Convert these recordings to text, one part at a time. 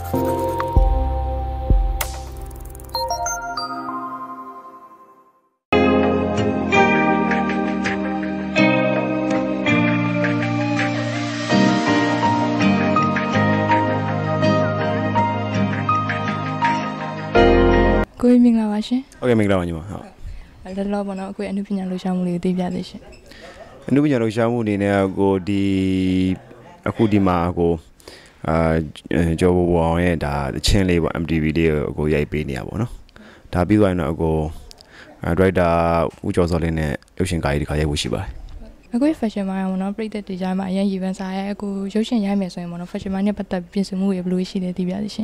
ကိုမင်္ဂလာပါရှင်ဟုတ်ကဲ့မင်္ဂလာပါညီမဟုတ်လောလောပါနော်ကိုအနုပညာလှူရှာမှုလေးကိုသိပြသေးရှင်အနုပညာလှူရှာမှုအနေနဲ့ကိုဒီအခုဒီမှာကိုကျော်ဘောအောင်ရဲ့ဒါအချင်းလေးပေါ့ MTV လေးကိုရိုက်ပေးနေရပါတော့ဒါပြီးသွားရင်တော့ကိုဒရိုက်တာဦးကျော်စောလင်းနဲ့ရုပ်ရှင်ကားကြီးတစ်ခါရိုက်ဖို့ရှိပါတယ်အခု fashion မှာပေါ့နော်ပြည်သက်ဒီကြားမှာအရင်ရည်ပန်းစားရဲ့အခုရုပ်ရှင်ရိုက်မယ်ဆိုရင်ပေါ့နော် fashion နဲ့ပတ်သက်ပြင်ဆင်မှုတွေဘယ်လိုရှိလဲသိပြသေးရှင်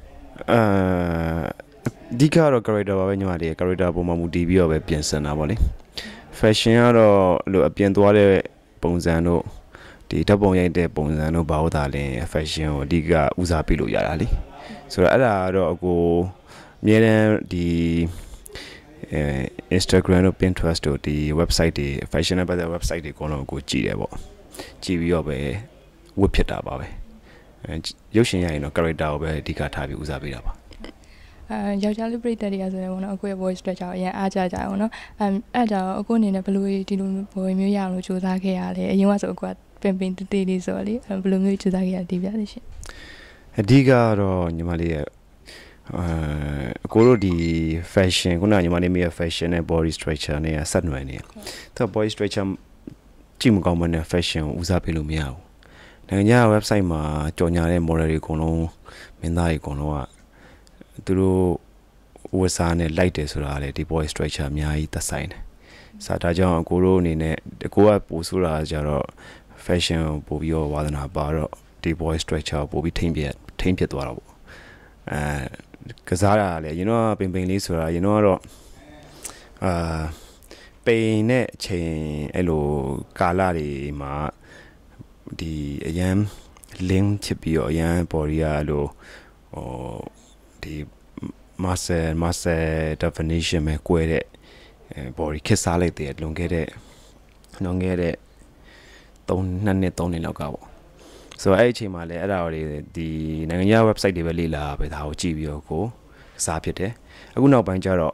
ဒီကတော့ character ပါပဲညီမလေး character ပုံမှန်မူတည်ပြီးတော့ပဲပြင်ဆင်တာပေါ့လေ fashion ကတော့လို့အပြင်သွားတဲ့ပုံစံတို့ဒီဓာတ်ပုံရိုက်တဲ့ပုံစံတို့ဘာလို့ဒါလဲ fashion ကိုအဓိကဦးစားပေးလို့ရတာလေဆိုတော့အဲ့ဒါကတော့အကိုအများတန်းဒီInstagram တို့ Pinterest တို့ဒီ website တွေ fashion နဲ့ပတ်သက် website တွေအကုန်လုံးကိုကြည့်တယ်ပေါ့ကြည့်ပြီးတော့ပဲဝတ်ဖြစ်တာပါပဲရုပ်ရှင်ရရင်တော့ character ကိုပဲအဓိကထားပြီးဦးစားပေးတာပါယောက်ျားလေးပြည်သက်တွေကဆိုရင်ပေါ့နော်အခုရဲ့ voice structure အရင်အားကြကြအောင်နော်အဲ့ဒါအခုအနေနဲ့ဘယ်လိုဒီလိုဘယ်မျိုးရအောင်လို့စူးစမ်းခဲ့ရလဲအရင်ကဆိုအခုကပင်တေးလေးဆိုတော့လေဘယ်လိုမျိုးစူးစမ်းခဲ့ရတည်ပြသေးရှင်အဓိကတော့ညီမလေးရဲ့အကိုတို့ဒီ fashion ခုနကညီမလေးမေးရ fashion နဲ့ body structure နဲ့ဆက်နွယ်နေသူက body structure ကြည့်မကောင်းမနဲ့ fashion ကိုဦးစားပေးလို့မရဘူးနိုင်ငံခြား website မှာကြော်ညာတဲ့ model တွေအကုန်လုံးမင်းသားတွေအကုန်လုံးကသူတို့ဝတ်စားနဲ့လိုက်တယ်ဆိုတာလေဒီ body structure အများကြီးသက်ဆိုင်တယ်။စာဒါကြောင့်အကိုတို့အနေနဲ့အကိုကပို့ဆိုတာကြတော့ fashion ပို့ပြီးတော့ဝါသနာပါတော့ဒီ body structure ပို့ပြီးထိမ့်ပြသွားတော့ပေါ့။ကစားရလေyou know ပင်လေးဆိုတာyou know ကတော့ပိန်နဲ့အချိန်အဲ့လိုကာလတွေမှာဒီအရန် link ချပြီးတော့အရန် body ကလို့ဒီ master definition ပဲ꿰တဲ့ body ခစ်စားလိုက်တဲ့လွန်ခဲ့တဲ့2နှစ်လောက်ကပေါ့ဆိုတော့အဲ့အချိန်မှာလည်းအဲ့ဒါတွေဒီနိုင်ငံခြား website တွေပဲလေ့လာပဲဒါကိုကြည့်ပြီးတော့ကိုစားဖြစ်တယ်အခုနောက်ပိုင်းကျတော့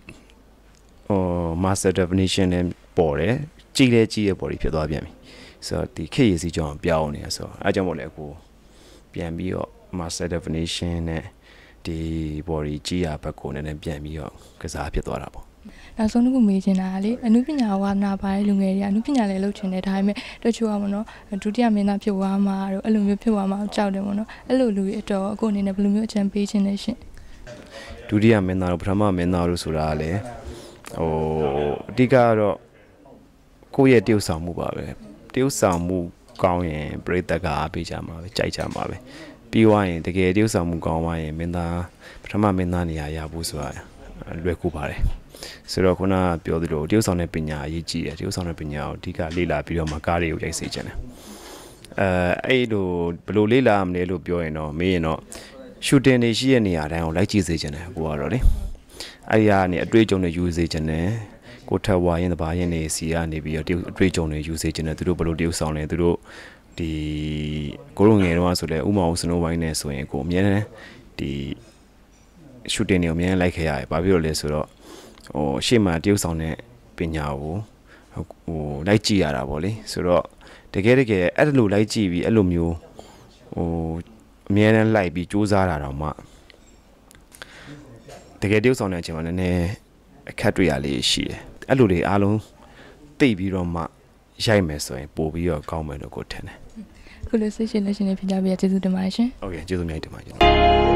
master definition နဲ့ပေါ်တယ်ကြည့်တဲ့ body ဖြစ်သွားပြန်ပြီဆိုတော့ဒီခေတ်ရည်စီကြောင်းပြောင်းနေဆိုတော့အဲ့ကြောင့်မို့လဲကိုပြန်ပြီးတော့ master definition နဲ့ဒီ body ကြည့်ရဘက်ကိုလည်းပြန်ပြီးတော့ကစားဖြစ်သွားတာပေါ့နောက်ဆုံးတစ်ခုမေးချင်တာလေအနုပညာဝါသနာပါတဲ့လူငယ်တွေကအနုပညာလည်းလုပ်ချင်တယ်ဒါပေမဲ့တချို့ကပေါ့နော်ဒုတိယမင်းသားဖြစ်သွားမှာတို့အဲ့လိုမျိုးဖြစ်သွားမှာကြောက်တယ်ပေါ့နော်အဲ့လိုလူတွေအတော်အခုအနေနဲ့ဘယ်လိုမျိုးအကြံပေးခြင်းလဲရှင်ဒုတိယမင်းသားတို့ပထမမင်းသားတို့ဆိုတာလေအဓိကကတော့ကိုယ့်ရဲ့တည်ဆောက်မှုပါပဲတည်ဆောက်မှုကောင်းရင်ပရိသတ်ကအားပေးကြမှာပဲကြိုက်ကြမှာပဲပြီးသွားရင်တကယ်တည်ဆောက်မှုကောင်းသွားရင်မင်းသားပထမမင်းသားနေရာရဖို့ဆိုတာလွယ်ကူပါတယ်ဆိုတော့ခုနပြောသလိုတည်ဆောက်တဲ့ပညာအရေးကြီးတယ်တည်ဆောက်တဲ့ပညာကိုအဓိကလေ့လာပြီးတော့မှကားတွေကိုရိုက်စေချင်တယ်အဲ့လိုဘယ်လိုလေ့လာမလဲလို့ပြောရင်တော့မေးရင်တော့ shooting တွေရှိတဲ့နေရာတိုင်းကိုလိုက်ကြည့်စေချင်တယ်ကိုကတော့လေအဲ့ဒီကနေအတွေ့အကြုံတွေယူစေချင်တယ်ကိုထက်ဝါရင်တပါရင်နေစီကနေပြီးတော့အတွေ့အကြုံတွေယူစေချင်တယ်သူတို့ဘယ်လိုတည်ဆောက်လဲသူတို့ဒီကိုလိုငယ်တော့ဆိုလဲဥမအောင်စနိုးဝိုင်းနေဆိုရင်ကိုအများနဲ့ဒီ shooting တွေအများနဲ့လိုက်ခဲ့ရတယ်ဘာဖြစ်လို့လဲဆိုတော့ရှေ့မှာတည်ဆောက်တဲ့ပညာကိုလိုက်ကြည့်ရတာပေါ့လေဆိုတော့တကယ်အဲ့လိုလိုက်ကြည့်ပြီးအဲ့လိုမျိုးအများနဲ့လိုက်ပြီးစူးစမ်းတာတော့မှတကယ်တည်ဆောက်တဲ့အချိန်မှာနည်းနည်းအခက်တွေ့ရလေးရှိတယ်အဲ့လိုတွေအားလုံးသိပြီးတော့မှရိုက်မယ်ဆိုရင်ပို့ပြီးတော့ကောင်းမယ်လို့ကိုထင်တယ်ခုလိုဆွေးရှင်လက်ရှင်လေးဖြစ်ကြပြီးကျေးဇူးတင်ပါတယ်ရှင်ဟုတ်ကဲ့ကျေးဇူးများတင်ပါတယ်